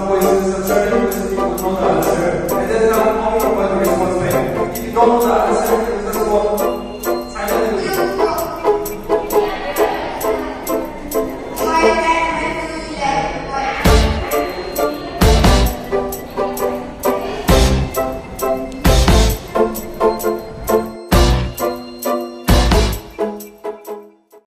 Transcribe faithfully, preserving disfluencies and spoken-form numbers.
voices alternative people know the answer, and then now forming what the response may. If you don't know the answer, that's what